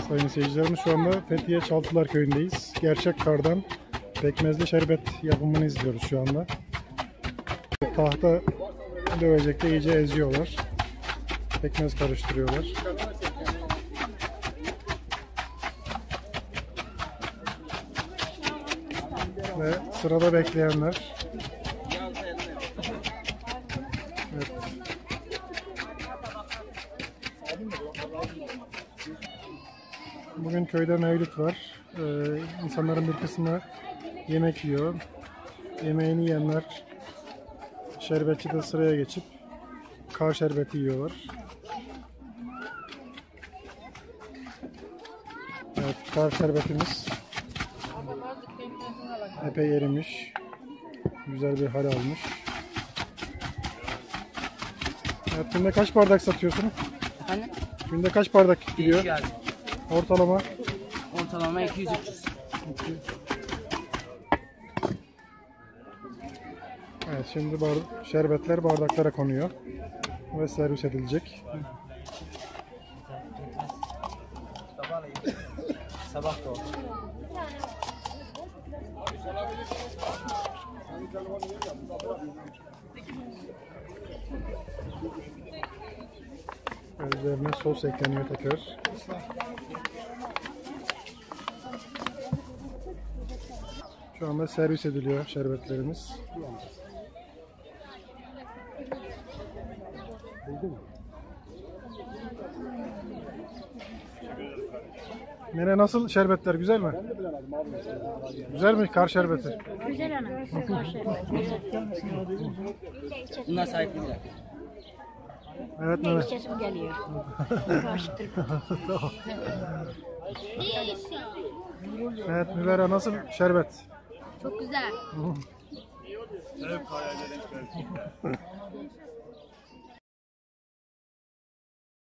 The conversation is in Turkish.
Sayın seyircilerimiz, şu anda Fethiye Çaltılar Köyü'ndeyiz. Gerçek kardan pekmezli şerbet yapımını izliyoruz şu anda. Tahta dövecekte iyice eziyorlar. Pekmez karıştırıyorlar. Ve sırada bekleyenler. Evet. Bugün köyde mevlüt var. İnsanların bir kısmı yemek yiyor. Yemeğini yiyenler şerbetçide sıraya geçip kar şerbeti yiyorlar. Evet, kar şerbetimiz epey erimiş. Güzel bir hal almış. Evet, günde kaç bardak satıyorsun? Efendim? Günde kaç bardak gidiyor? Değişiyor abi. Ortalama? Ortalama 200-300. Evet, şimdi şerbetler bardaklara konuyor ve servis edilecek. Sabah da oldu. Üzerine sos ekleniyor tekrar. Şu anda servis ediliyor şerbetlerimiz. Nere, nasıl şerbetler, güzel mi? Güzel mi kar şerbeti? Güzel ana. Kar şerbeti. Bunlar sahipli. Evet Ne Nere. sesim geliyor. Karıştır. Evet Müberra, nasıl şerbet? Çok güzel.